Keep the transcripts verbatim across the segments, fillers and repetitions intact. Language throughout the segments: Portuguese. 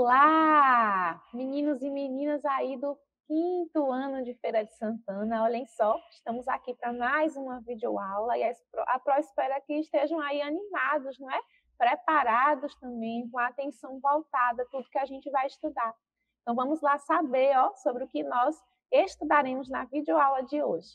Olá, meninos e meninas aí do quinto ano de Feira de Santana. Olhem só, estamos aqui para mais uma videoaula e a Pro espera que estejam aí animados, não é? Preparados também, com a atenção voltada a tudo que a gente vai estudar. Então vamos lá saber, ó, sobre o que nós estudaremos na videoaula de hoje.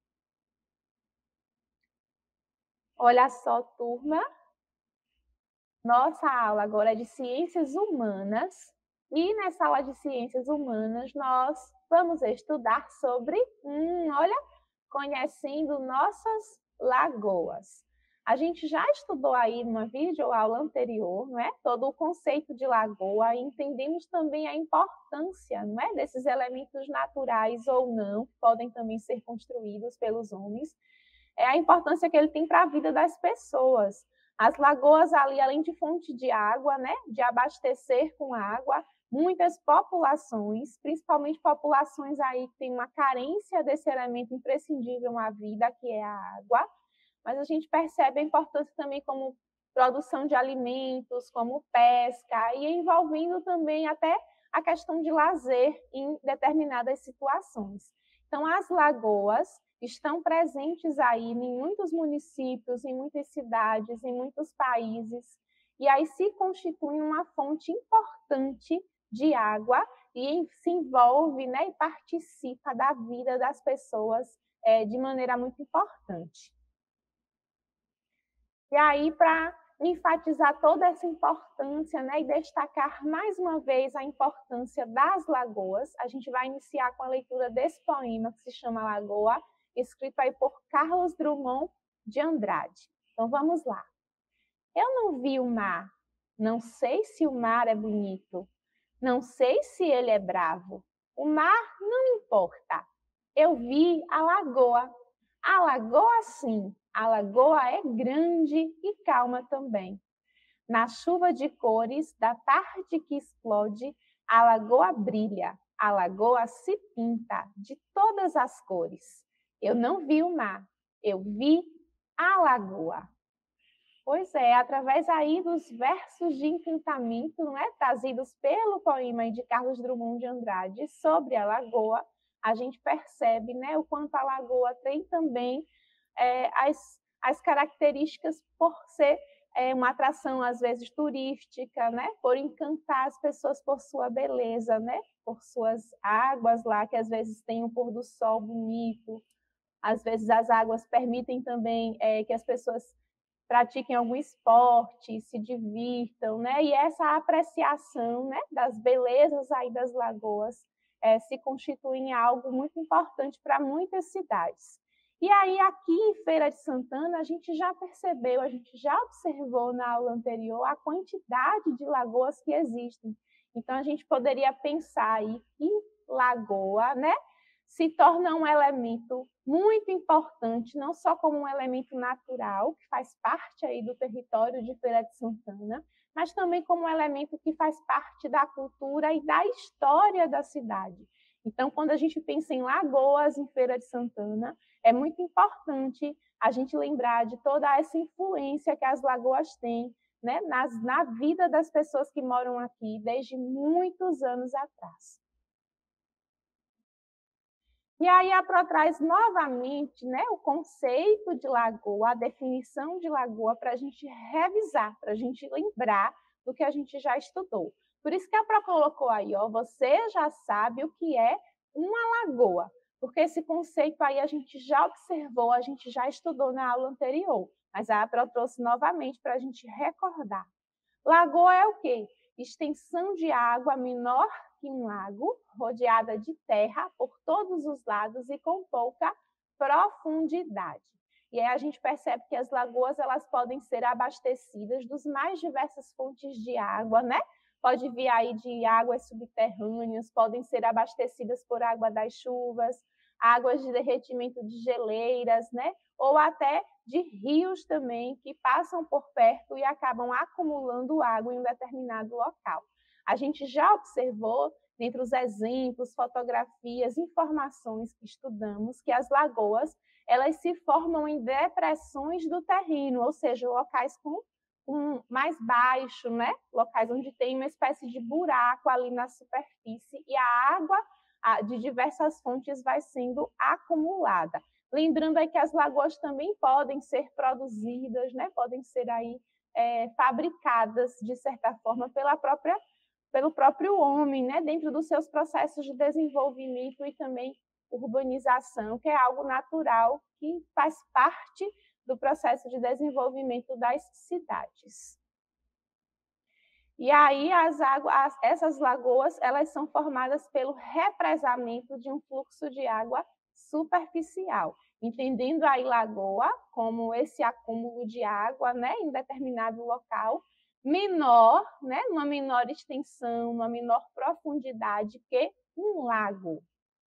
Olha só, turma. Nossa aula agora é de Ciências Humanas e nessa aula de Ciências Humanas nós vamos estudar sobre, hum, olha, conhecendo nossas lagoas. A gente já estudou aí numa videoaula anterior, não é? Todo o conceito de lagoa e entendemos também a importância, não é? Desses elementos naturais ou não, que podem também ser construídos pelos homens, é a importância que ele tem para a vida das pessoas. As lagoas ali, além de fonte de água, né, de abastecer com água, muitas populações, principalmente populações aí que têm uma carência desse elemento imprescindível à vida, que é a água, mas a gente percebe a importância também como produção de alimentos, como pesca, e envolvendo também até a questão de lazer em determinadas situações. Então, as lagoas estão presentes aí em muitos municípios, em muitas cidades, em muitos países, e aí se constituem uma fonte importante de água e se envolve, né, e participa da vida das pessoas é, de maneira muito importante. E aí, para enfatizar toda essa importância, né, e destacar mais uma vez a importância das lagoas, a gente vai iniciar com a leitura desse poema que se chama Lagoa, escrito aí por Carlos Drummond de Andrade. Então vamos lá. Eu não vi o mar, não sei se o mar é bonito, não sei se ele é bravo. O mar não importa. Eu vi a lagoa. A lagoa sim, a lagoa é grande e calma também. Na chuva de cores da tarde que explode, a lagoa brilha, a lagoa se pinta de todas as cores. Eu não vi o mar, eu vi a lagoa. Pois é, através aí dos versos de encantamento, não é, trazidos pelo poema de Carlos Drummond de Andrade sobre a lagoa, a gente percebe, né, o quanto a lagoa tem também é, as, as características por ser é, uma atração, às vezes, turística, né, por encantar as pessoas por sua beleza, né, por suas águas lá, que às vezes tem um pôr do sol bonito, às vezes as águas permitem também é, que as pessoas pratiquem algum esporte, se divirtam, né? E essa apreciação, né, das belezas aí das lagoas é, se constitui em algo muito importante para muitas cidades. E aí, aqui em Feira de Santana, a gente já percebeu, a gente já observou na aula anterior a quantidade de lagoas que existem. Então, a gente poderia pensar aí que lagoa, né, se torna um elemento muito importante, não só como um elemento natural, que faz parte aí do território de Feira de Santana, mas também como um elemento que faz parte da cultura e da história da cidade. Então, quando a gente pensa em lagoas em Feira de Santana, é muito importante a gente lembrar de toda essa influência que as lagoas têm, né, nas, na vida das pessoas que moram aqui desde muitos anos atrás. E aí a Pro traz novamente, né, o conceito de lagoa, a definição de lagoa, para a gente revisar, para a gente lembrar do que a gente já estudou. Por isso que a Pro colocou aí, ó, você já sabe o que é uma lagoa, porque esse conceito aí a gente já observou, a gente já estudou na aula anterior, mas a Pro trouxe novamente para a gente recordar. Lagoa é o quê? Extensão de água menor que um lago, rodeada de terra por todos os lados e com pouca profundidade. E aí a gente percebe que as lagoas elas podem ser abastecidas dos mais diversas fontes de água, né? Pode vir aí de águas subterrâneas, podem ser abastecidas por água das chuvas, águas de derretimento de geleiras, né? Ou até de rios também que passam por perto e acabam acumulando água em um determinado local. A gente já observou, dentre os exemplos, fotografias, informações que estudamos, que as lagoas elas se formam em depressões do terreno, ou seja, locais com um, mais baixo, né? Locais onde tem uma espécie de buraco ali na superfície e a água de diversas fontes vai sendo acumulada. Lembrando aí que as lagoas também podem ser produzidas, né? Podem ser aí é, fabricadas de certa forma pela própria, pelo próprio homem, né? Dentro dos seus processos de desenvolvimento e também urbanização, que é algo natural que faz parte do processo de desenvolvimento das cidades. E aí as águas, essas lagoas, elas são formadas pelo represamento de um fluxo de água superficial, entendendo aí lagoa como esse acúmulo de água, né, em determinado local, menor, né, numa menor extensão, numa menor profundidade que um lago.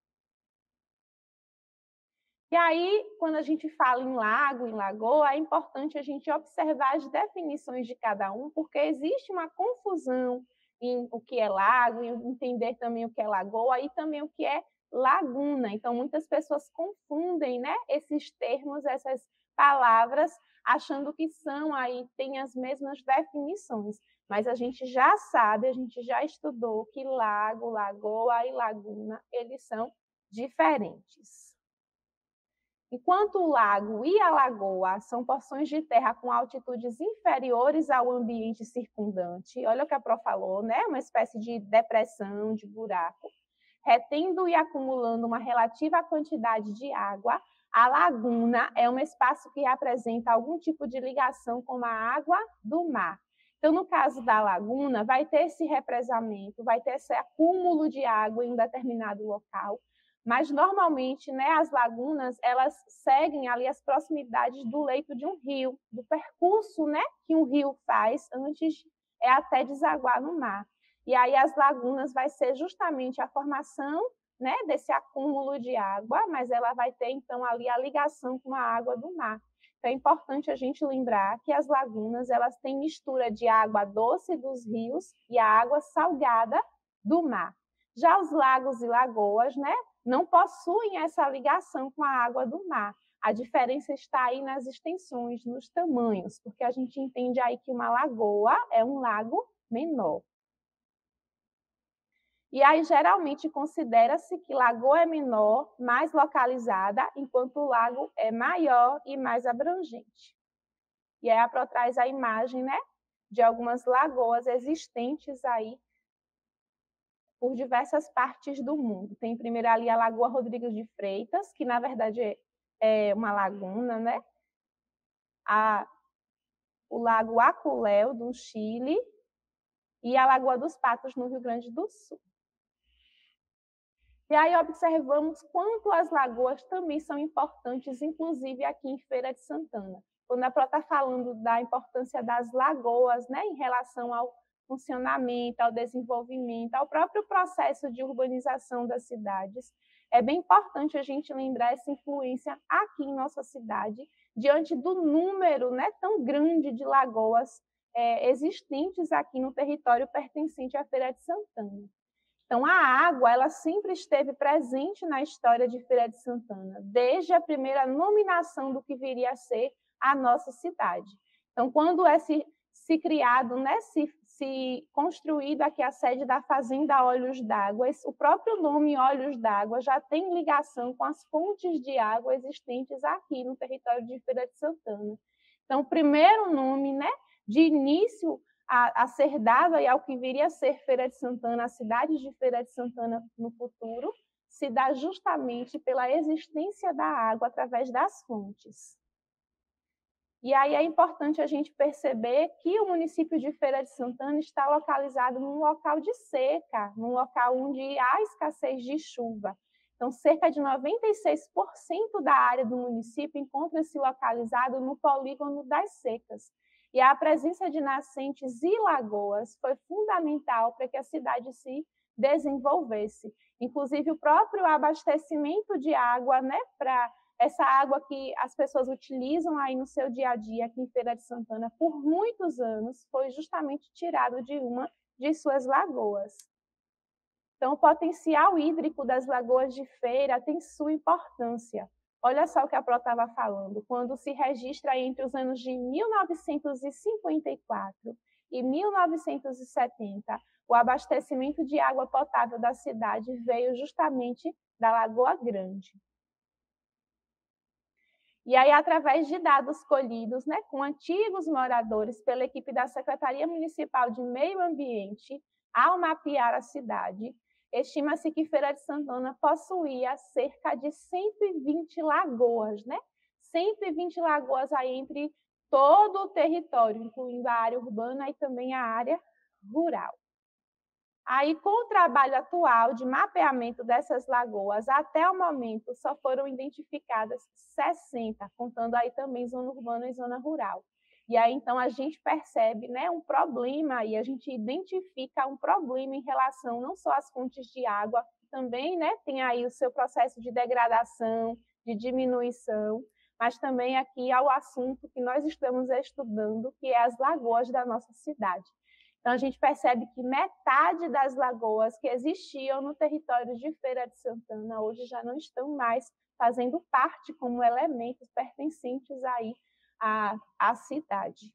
E aí, quando a gente fala em lago, em lagoa, é importante a gente observar as definições de cada um, porque existe uma confusão em o que é lago, em entender também o que é lagoa e também o que é laguna. Então, muitas pessoas confundem, né, esses termos, essas palavras, achando que são aí, têm as mesmas definições. Mas a gente já sabe, a gente já estudou que lago, lagoa e laguna, eles são diferentes. Enquanto o lago e a lagoa são porções de terra com altitudes inferiores ao ambiente circundante, olha o que a Pro falou, né? Uma espécie de depressão, de buraco, retendo e acumulando uma relativa quantidade de água, a laguna é um espaço que apresenta algum tipo de ligação com a água do mar. Então, no caso da laguna, vai ter esse represamento, vai ter esse acúmulo de água em um determinado local, mas normalmente, né, as lagunas, elas seguem ali as proximidades do leito de um rio, do percurso, né, que um rio faz antes é até desaguar no mar. E aí as lagunas vai ser justamente a formação, né, desse acúmulo de água, mas ela vai ter então ali a ligação com a água do mar. Então é importante a gente lembrar que as lagunas, elas têm mistura de água doce dos rios e a água salgada do mar. Já os lagos e lagoas, né, não possuem essa ligação com a água do mar. A diferença está aí nas extensões, nos tamanhos, porque a gente entende aí que uma lagoa é um lago menor. E aí, geralmente, considera-se que lagoa é menor, mais localizada, enquanto o lago é maior e mais abrangente. E aí a Pro traz a imagem, né, de algumas lagoas existentes aí por diversas partes do mundo. Tem primeiro ali a Lagoa Rodrigues de Freitas, que na verdade é uma laguna, né? A, o Lago Aculéu, do Chile, e a Lagoa dos Patos, no Rio Grande do Sul. E aí observamos quanto as lagoas também são importantes, inclusive aqui em Feira de Santana. Quando a Pro está falando da importância das lagoas, né, em relação ao funcionamento, ao desenvolvimento, ao próprio processo de urbanização das cidades, é bem importante a gente lembrar essa influência aqui em nossa cidade, diante do número, né, tão grande de lagoas é, existentes aqui no território pertencente à Feira de Santana. Então, a água, ela sempre esteve presente na história de Feira de Santana, desde a primeira nominação do que viria a ser a nossa cidade. Então, quando é se, se criado, né, se, se construído aqui a sede da Fazenda Olhos d'Água, o próprio nome Olhos d'Água já tem ligação com as fontes de água existentes aqui no território de Feira de Santana. Então, o primeiro nome, né, de início a, a ser dado aí ao que viria a ser Feira de Santana, a cidade de Feira de Santana no futuro, se dá justamente pela existência da água através das fontes. E aí é importante a gente perceber que o município de Feira de Santana está localizado num local de seca, num local onde há escassez de chuva. Então, cerca de noventa e seis por cento da área do município encontra-se localizado no polígono das secas. E a presença de nascentes e lagoas foi fundamental para que a cidade se desenvolvesse. Inclusive, o próprio abastecimento de água, né, para essa água que as pessoas utilizam aí no seu dia a dia aqui em Feira de Santana por muitos anos, foi justamente tirado de uma de suas lagoas. Então, o potencial hídrico das lagoas de Feira tem sua importância, Olha só o que a Pro estava falando, quando se registra entre os anos de mil novecentos e cinquenta e quatro e mil novecentos e setenta, o abastecimento de água potável da cidade veio justamente da Lagoa Grande. E aí, através de dados colhidos, né, com antigos moradores pela equipe da Secretaria Municipal de Meio Ambiente, ao mapear a cidade, estima-se que Feira de Santana possuía cerca de cento e vinte lagoas, né? cento e vinte lagoas aí entre todo o território, incluindo a área urbana e também a área rural. Aí, com o trabalho atual de mapeamento dessas lagoas, até o momento só foram identificadas sessenta, contando aí também zona urbana e zona rural. E aí, então, a gente percebe, né, um problema e a gente identifica um problema em relação não só às fontes de água, também, né, tem aí o seu processo de degradação, de diminuição, mas também aqui ao assunto que nós estamos estudando, que é as lagoas da nossa cidade. Então, a gente percebe que metade das lagoas que existiam no território de Feira de Santana hoje já não estão mais fazendo parte como elementos pertencentes aí à, à cidade.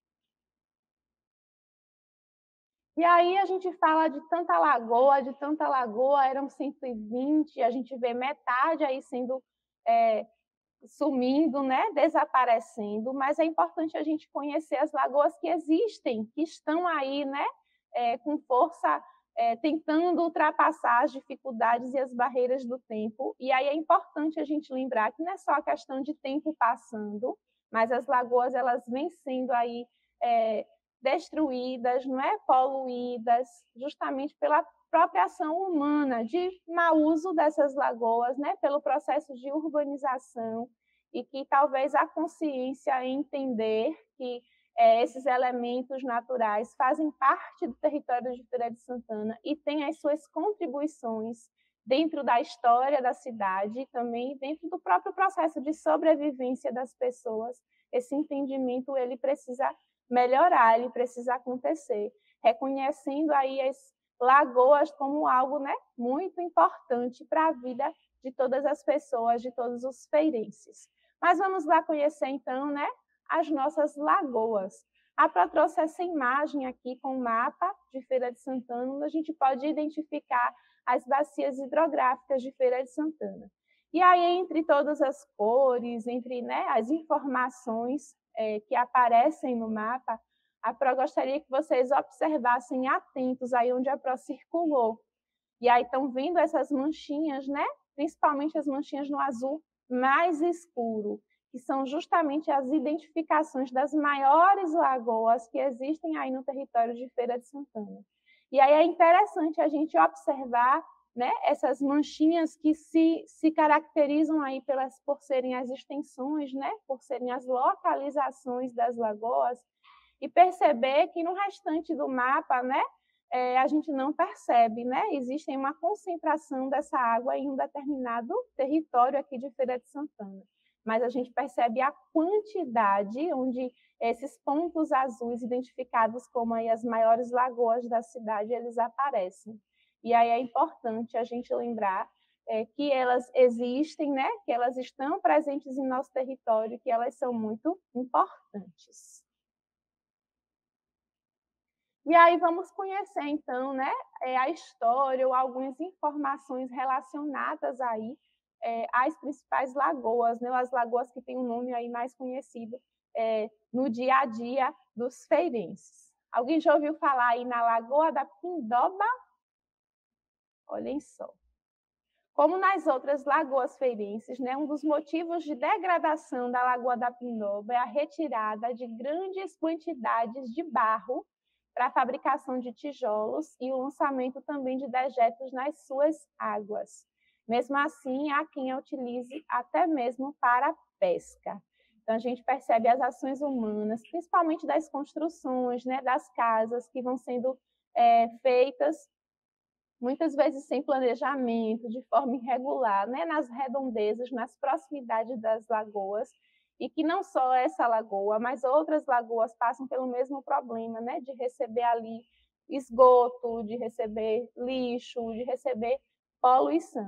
E aí a gente fala de tanta lagoa, de tanta lagoa, eram cento e vinte, a gente vê metade aí sendo é, sumindo, né, desaparecendo, mas é importante a gente conhecer as lagoas que existem, que estão aí, né, é, com força, é, tentando ultrapassar as dificuldades e as barreiras do tempo. E aí é importante a gente lembrar que não é só a questão de tempo passando, mas as lagoas elas vêm sendo aí é, destruídas, não é, poluídas, justamente pela própria ação humana de mau uso dessas lagoas, né, pelo processo de urbanização, e que talvez a consciência em entender que é, esses elementos naturais fazem parte do território de Feira de Santana e têm as suas contribuições dentro da história da cidade e também dentro do próprio processo de sobrevivência das pessoas. Esse entendimento ele precisa melhorar, ele precisa acontecer, reconhecendo aí as lagoas como algo, né, muito importante para a vida de todas as pessoas, de todos os feirenses. Mas vamos lá conhecer então, né, as nossas lagoas. A Pro trouxe essa imagem aqui com o mapa de Feira de Santana, onde a gente pode identificar as bacias hidrográficas de Feira de Santana. E aí, entre todas as cores, entre, né, as informações é, que aparecem no mapa, a Pro gostaria que vocês observassem atentos aí onde a Pro circulou. E aí estão vendo essas manchinhas, né? Principalmente as manchinhas no azul mais escuro, que são justamente as identificações das maiores lagoas que existem aí no território de Feira de Santana. E aí é interessante a gente observar, né, essas manchinhas que se, se caracterizam aí pelas, por serem as extensões, né, por serem as localizações das lagoas, e perceber que no restante do mapa, né, é, a gente não percebe, né? Existe uma concentração dessa água em um determinado território aqui de Feira de Santana. Mas a gente percebe a quantidade onde esses pontos azuis identificados como aí as maiores lagoas da cidade, eles aparecem. E aí é importante a gente lembrar é, que elas existem, né? Que elas estão presentes em nosso território, que elas são muito importantes. E aí vamos conhecer, então, né, a história ou algumas informações relacionadas aí é, às principais lagoas, né, as lagoas que têm um nome aí mais conhecido é, no dia a dia dos feirenses. Alguém já ouviu falar aí na Lagoa da Pindoba? Olhem só. Como nas outras lagoas feirenses, né, um dos motivos de degradação da Lagoa da Pindoba é a retirada de grandes quantidades de barro para a fabricação de tijolos e o lançamento também de dejetos nas suas águas. Mesmo assim, há quem a utilize até mesmo para pesca. Então, a gente percebe as ações humanas, principalmente das construções, né, das casas que vão sendo é, feitas, muitas vezes sem planejamento, de forma irregular, né, nas redondezas, nas proximidades das lagoas, e que não só essa lagoa, mas outras lagoas passam pelo mesmo problema, né, de receber ali esgoto, de receber lixo, de receber poluição.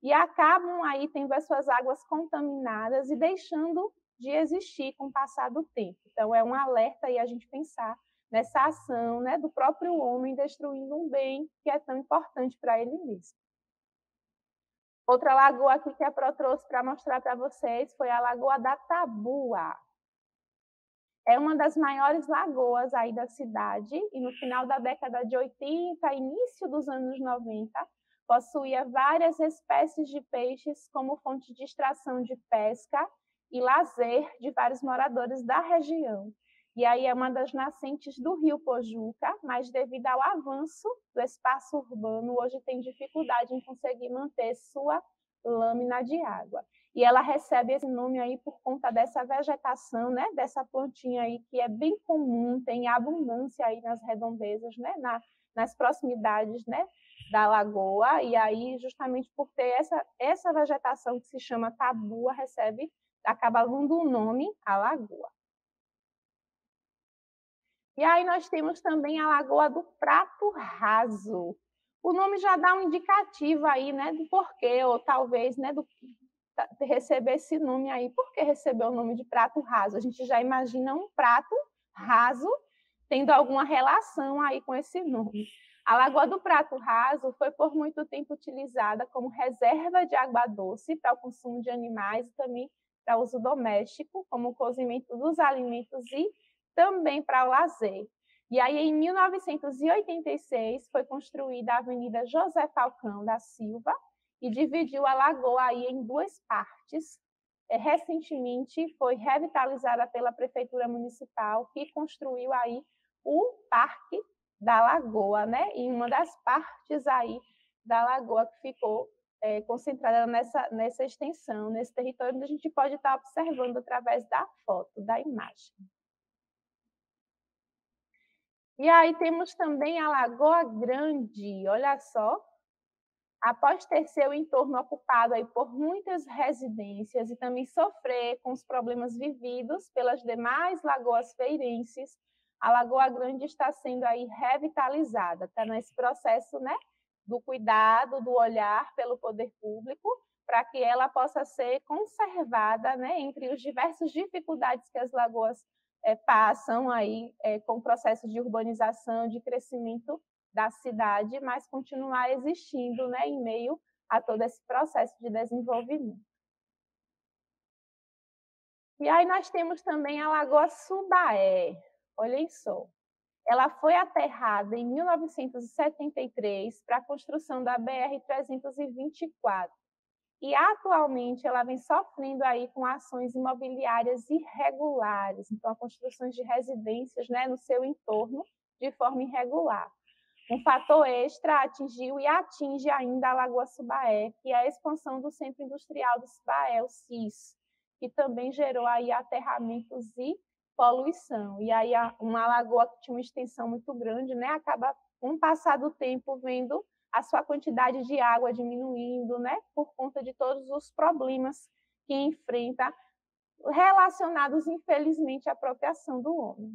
e acabam aí tendo as suas águas contaminadas e deixando de existir com o passar do tempo. Então, é um alerta aí a gente pensar nessa ação, né, do próprio homem destruindo um bem que é tão importante para ele mesmo. Outra lagoa aqui que a Pro trouxe para mostrar para vocês foi a Lagoa da Tabua. É uma das maiores lagoas aí da cidade e no final da década de oitenta, início dos anos noventa, possuía várias espécies de peixes como fonte de extração de pesca e lazer de vários moradores da região. E aí é uma das nascentes do rio Pojuca, mas devido ao avanço do espaço urbano, hoje tem dificuldade em conseguir manter sua lâmina de água. E ela recebe esse nome aí por conta dessa vegetação, né, dessa plantinha aí que é bem comum, tem abundância aí nas redondezas, né, na, nas proximidades, né, da lagoa, e aí justamente por ter essa, essa vegetação que se chama tabua, recebe, acaba dando o nome à lagoa. E aí nós temos também a Lagoa do Prato Raso. O nome já dá um indicativo aí, né, do porquê, ou talvez, né, do receber esse nome aí. Por que receber o nome de prato raso? A gente já imagina um prato raso tendo alguma relação aí com esse nome. A Lagoa do Prato Raso foi por muito tempo utilizada como reserva de água doce para o consumo de animais e também para uso doméstico, como o cozimento dos alimentos e também para o lazer. E aí, em mil novecentos e oitenta e seis, foi construída a Avenida José Falcão da Silva e dividiu a lagoa aí em duas partes. Recentemente, foi revitalizada pela Prefeitura Municipal, que construiu aí o Parque da Lagoa, né? E uma das partes aí da lagoa que ficou é, concentrada nessa, nessa extensão, nesse território, onde a gente pode estar observando através da foto, da imagem. E aí temos também a Lagoa Grande, olha só. Após ter seu entorno ocupado aí por muitas residências e também sofrer com os problemas vividos pelas demais lagoas feirenses, a Lagoa Grande está sendo aí revitalizada, está nesse processo, né, do cuidado, do olhar pelo poder público, para que ela possa ser conservada, né, entre as diversas dificuldades que as lagoas é, passam aí é, com o processo de urbanização, de crescimento da cidade, mas continuar existindo, né, em meio a todo esse processo de desenvolvimento. E aí nós temos também a Lagoa Subaé, olhem só. Ela foi aterrada em mil novecentos e setenta e três para a construção da B R trezentos e vinte e quatro. E atualmente ela vem sofrendo aí com ações imobiliárias irregulares, então a construções de residências, né, no seu entorno de forma irregular. Um fator extra atingiu e atinge ainda a Lagoa Subaé, que é a expansão do Centro Industrial do Subaé, o C I S, que também gerou aí aterramentos e poluição. E aí uma lagoa que tinha uma extensão muito grande, né, acaba, com o passar do tempo, vendo a sua quantidade de água diminuindo, né, por conta de todos os problemas que enfrenta, relacionados, infelizmente, à apropriação do homem.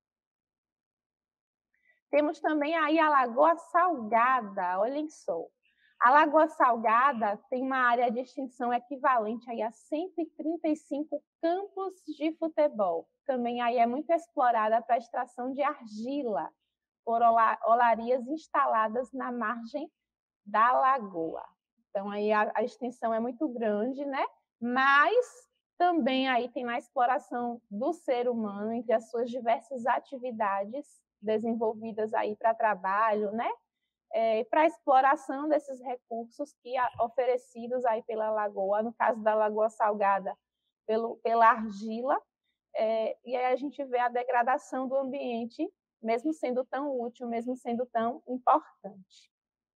Temos também aí a Lagoa Salgada, olhem só. A Lagoa Salgada tem uma área de extensão equivalente aí a cento e trinta e cinco campos de futebol. Também aí é muito explorada para a extração de argila por olarias instaladas na margem da lagoa. Então aí a, a extensão é muito grande, né? Mas também aí tem a exploração do ser humano entre as suas diversas atividades desenvolvidas aí para trabalho, né? É, para a exploração desses recursos que oferecidos aí pela lagoa, no caso da Lagoa Salgada, pelo, pela argila, é, e aí a gente vê a degradação do ambiente, mesmo sendo tão útil, mesmo sendo tão importante.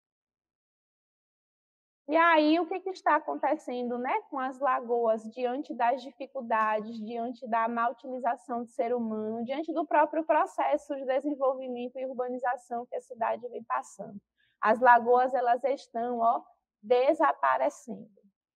E aí, o que, que está acontecendo, né, com as lagoas diante das dificuldades, diante da má utilização do ser humano, diante do próprio processo de desenvolvimento e urbanização que a cidade vem passando? As lagoas, elas estão, ó, desaparecendo.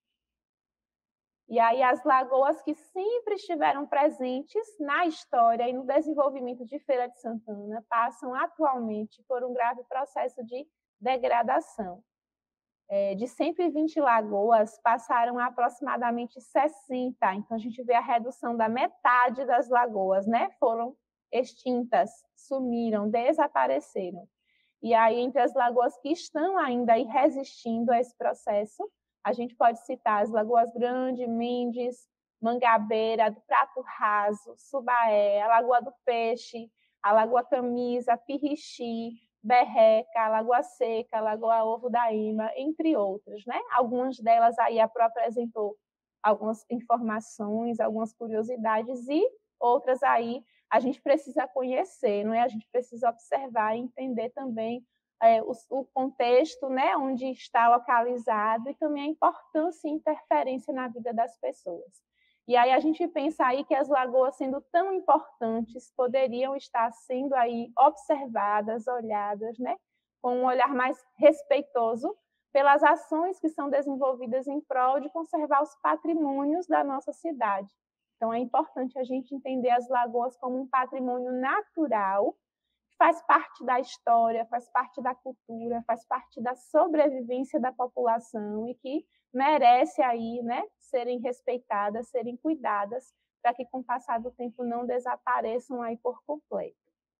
E aí as lagoas que sempre estiveram presentes na história e no desenvolvimento de Feira de Santana passam atualmente por um grave processo de degradação. de cento e vinte lagoas, passaram a aproximadamente sessenta. Então, a gente vê a redução da metade das lagoas, né? Foram extintas, sumiram, desapareceram. E aí, entre as lagoas que estão ainda aí resistindo a esse processo, a gente pode citar as Lagoas Grande, Mendes, Mangabeira, do Prato Raso, Subaé, a Lagoa do Peixe, a Lagoa Camisa, Pirixi, Berreca, a Lagoa Seca, a Lagoa Ovo da Ima, entre outras, né? Algumas delas aí a Pro apresentou algumas informações, algumas curiosidades, e outras aí a gente precisa conhecer, não é? A gente precisa observar e entender também é, o, o contexto, né, onde está localizado, e também a importância e interferência na vida das pessoas. E aí a gente pensa aí que as lagoas, sendo tão importantes, poderiam estar sendo aí observadas, olhadas, né, com um olhar mais respeitoso pelas ações que são desenvolvidas em prol de conservar os patrimônios da nossa cidade. Então, é importante a gente entender as lagoas como um patrimônio natural, que faz parte da história, faz parte da cultura, faz parte da sobrevivência da população e que merece aí, né, serem respeitadas, serem cuidadas, para que com o passar do tempo não desapareçam aí por completo.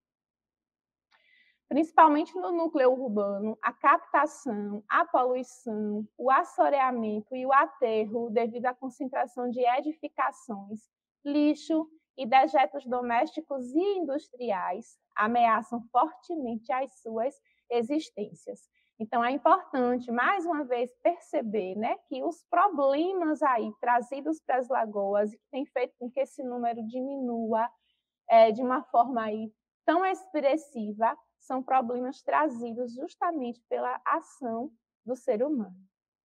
Principalmente no núcleo urbano, a captação, a poluição, o assoreamento e o aterro devido à concentração de edificações, lixo e dejetos domésticos e industriais ameaçam fortemente as suas existências. Então, é importante, mais uma vez, perceber, né, que os problemas aí trazidos para as lagoas, e que tem feito com que esse número diminua é, de uma forma aí tão expressiva, são problemas trazidos justamente pela ação do ser humano.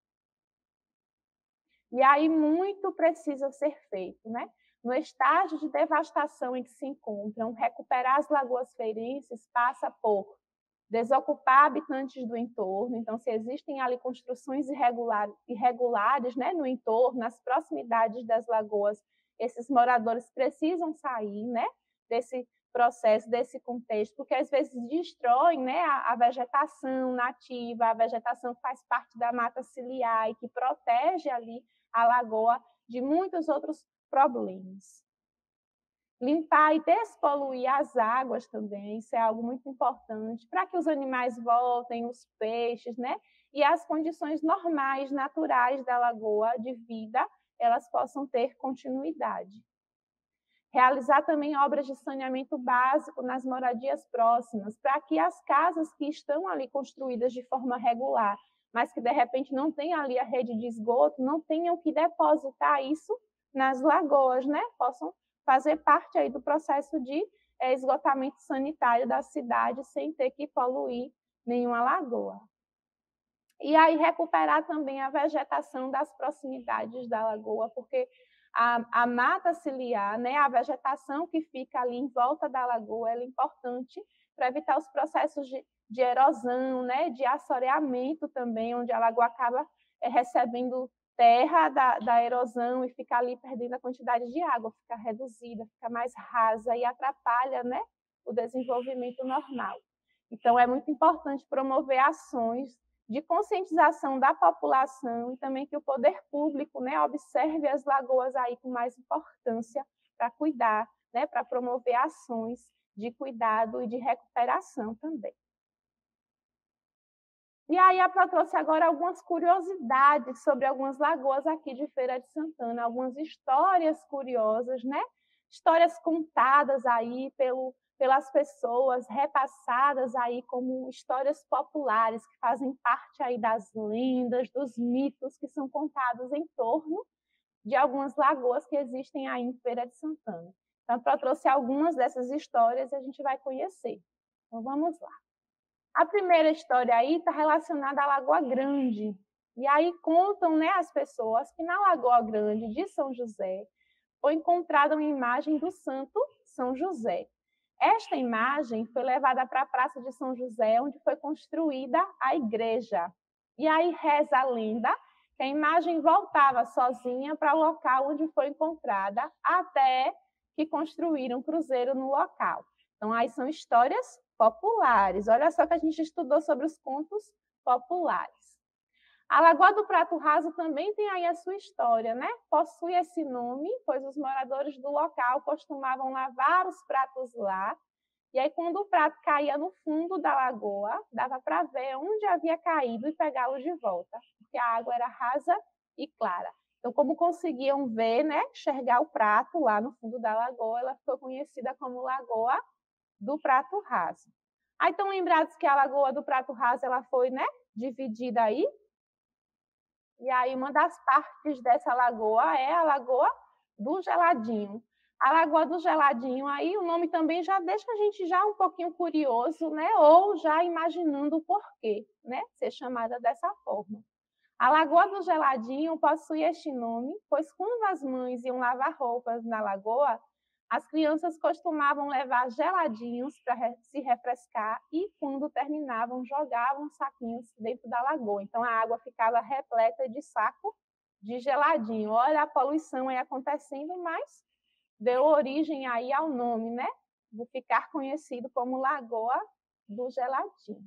E aí muito precisa ser feito, né? No estágio de devastação em que se encontram, recuperar as lagoas feirenses passa por desocupar habitantes do entorno. Então, se existem ali construções irregulares, irregulares né, no entorno, nas proximidades das lagoas, esses moradores precisam sair, né, desse processo, desse contexto, porque às vezes destroem, né, a, a vegetação nativa, a vegetação que faz parte da mata ciliar e que protege ali a lagoa de muitos outros problemas. Limpar e despoluir as águas também, isso é algo muito importante, para que os animais voltem, os peixes, né? E as condições normais, naturais da lagoa de vida, elas possam ter continuidade. Realizar também obras de saneamento básico nas moradias próximas, para que as casas que estão ali construídas de forma regular, mas que de repente não tem ali a rede de esgoto, não tenham que depositar isso nas lagoas, né? Possam fazer parte aí do processo de é, esgotamento sanitário da cidade sem ter que poluir nenhuma lagoa. E aí recuperar também a vegetação das proximidades da lagoa, porque a, a mata ciliar, né, a vegetação que fica ali em volta da lagoa, ela é importante para evitar os processos de, de erosão, né, de assoreamento também, onde a lagoa acaba é, recebendo terra da, da erosão e fica ali perdendo a quantidade de água, fica reduzida, fica mais rasa e atrapalha, né, o desenvolvimento normal. Então, é muito importante promover ações de conscientização da população e também que o poder público, né, observe as lagoas aí com mais importância para cuidar, né, para promover ações de cuidado e de recuperação também. E aí a Pro trouxe agora algumas curiosidades sobre algumas lagoas aqui de Feira de Santana, algumas histórias curiosas, né? Histórias contadas aí pelo, pelas pessoas, repassadas aí como histórias populares, que fazem parte aí das lendas, dos mitos que são contados em torno de algumas lagoas que existem aí em Feira de Santana. Então, a Pro trouxe algumas dessas histórias e a gente vai conhecer. Então, vamos lá. A primeira história aí está relacionada à Lagoa Grande. E aí contam, né, as pessoas que na Lagoa Grande de São José foi encontrada uma imagem do santo São José. Esta imagem foi levada para a Praça de São José, onde foi construída a igreja. E aí reza a lenda que a imagem voltava sozinha para o local onde foi encontrada, até que construíram um cruzeiro no local. Então, aí são histórias populares. Olha só que a gente estudou sobre os contos populares. A Lagoa do Prato Raso também tem aí a sua história, né? Possui esse nome, pois os moradores do local costumavam lavar os pratos lá, e aí quando o prato caía no fundo da lagoa, dava para ver onde havia caído e pegá-lo de volta, porque a água era rasa e clara. Então, como conseguiam ver, né, enxergar o prato lá no fundo da lagoa, ela ficou conhecida como Lagoa do Prato Raso. Aí estão lembrados que a Lagoa do Prato Raso ela foi, né, dividida aí. E aí uma das partes dessa lagoa é a Lagoa do Geladinho. A Lagoa do Geladinho, aí o nome também já deixa a gente já um pouquinho curioso, né? Ou já imaginando o porquê, né? Ser chamada dessa forma. A Lagoa do Geladinho possui este nome, pois quando as mães iam lavar roupas na lagoa, as crianças costumavam levar geladinhos para se refrescar e, quando terminavam, jogavam saquinhos dentro da lagoa. Então, a água ficava repleta de saco de geladinho. Olha a poluição aí acontecendo, mas deu origem aí ao nome, né? De ficar conhecido como Lagoa do Geladinho.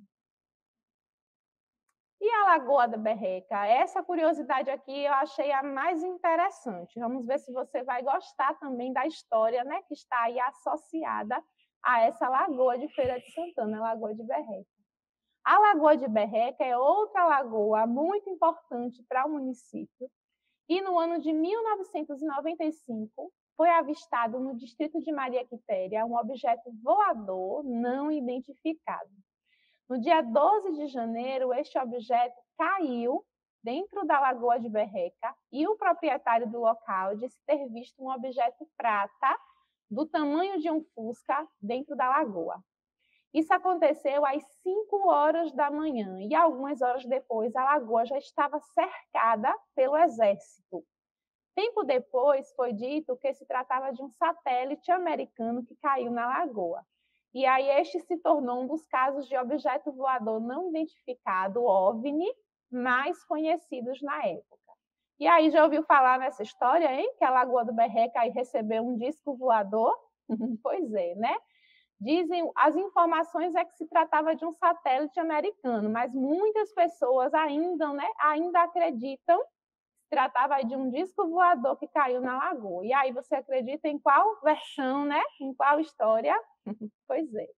E a Lagoa da Berreca? Essa curiosidade aqui eu achei a mais interessante. Vamos ver se você vai gostar também da história, né, que está aí associada a essa lagoa de Feira de Santana, a Lagoa de Berreca. A Lagoa de Berreca é outra lagoa muito importante para o município e no ano de mil novecentos e noventa e cinco foi avistado no distrito de Maria Quitéria um objeto voador não identificado. No dia doze de janeiro, este objeto caiu dentro da Lagoa de Berreca e o proprietário do local disse ter visto um objeto prata do tamanho de um fusca dentro da lagoa. Isso aconteceu às cinco horas da manhã e algumas horas depois a lagoa já estava cercada pelo exército. Tempo depois foi dito que se tratava de um satélite americano que caiu na lagoa. E aí este se tornou um dos casos de objeto voador não identificado, OVNI, mais conhecidos na época. E aí já ouviu falar nessa história, hein? Que a Lagoa do Berreca aí recebeu um disco voador? Pois é, né? Dizem, as informações é que se tratava de um satélite americano, mas muitas pessoas ainda, né, ainda acreditam que se tratava de um disco voador que caiu na lagoa. E aí você acredita em qual versão, né? Em qual história? Pois é.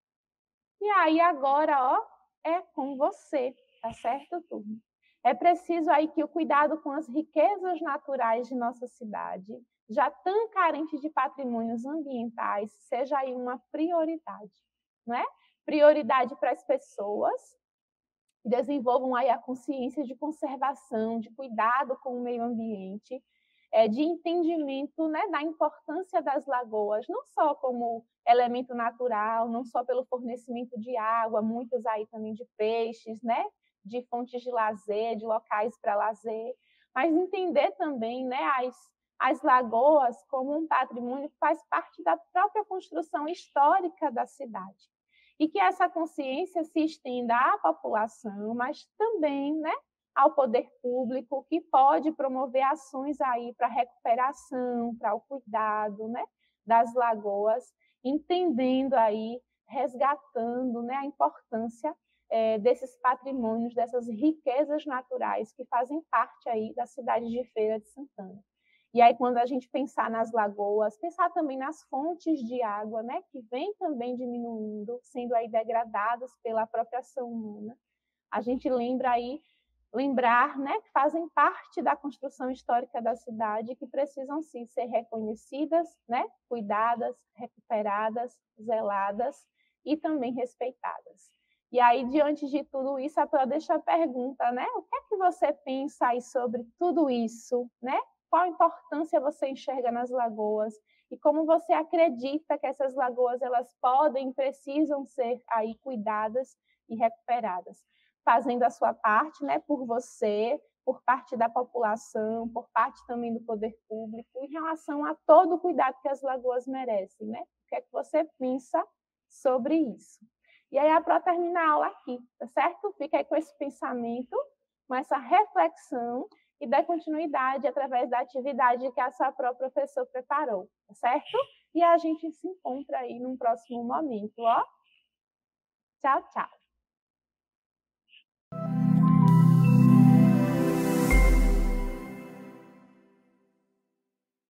E aí agora, ó, é com você, tá certo, turma? É preciso aí que o cuidado com as riquezas naturais de nossa cidade, já tão carente de patrimônios ambientais, seja aí uma prioridade, não é? Prioridade para as pessoas que desenvolvam aí a consciência de conservação, de cuidado com o meio ambiente, é, de entendimento, né, da importância das lagoas, não só como elemento natural, não só pelo fornecimento de água, muitas aí também de peixes, né, de fontes de lazer, de locais para lazer, mas entender também, né, as, as lagoas como um patrimônio que faz parte da própria construção histórica da cidade. E que essa consciência se estenda à população, mas também, né, ao poder público, que pode promover ações aí para a recuperação, para o cuidado, né, das lagoas, entendendo aí, resgatando, né, a importância é, desses patrimônios, dessas riquezas naturais que fazem parte aí da cidade de Feira de Santana. E aí, quando a gente pensar nas lagoas, pensar também nas fontes de água, né, que vem também diminuindo, sendo aí degradadas pela própria ação humana, a gente lembra aí lembrar, né, que fazem parte da construção histórica da cidade, que precisam sim ser reconhecidas, né, cuidadas, recuperadas, zeladas e também respeitadas. E aí, diante de tudo isso, a Pro deixa a pergunta, né, o que é que você pensa aí sobre tudo isso, né? Qual a importância você enxerga nas lagoas e como você acredita que essas lagoas elas podem e precisam ser aí cuidadas e recuperadas? Fazendo a sua parte, né, por você, por parte da população, por parte também do poder público, em relação a todo o cuidado que as lagoas merecem, né? O que é que você pensa sobre isso? E aí a Pro termina a aula aqui, tá certo? Fica aí com esse pensamento, com essa reflexão e dá continuidade através da atividade que a sua própria professora preparou, tá certo? E a gente se encontra aí num próximo momento, ó. Tchau, tchau.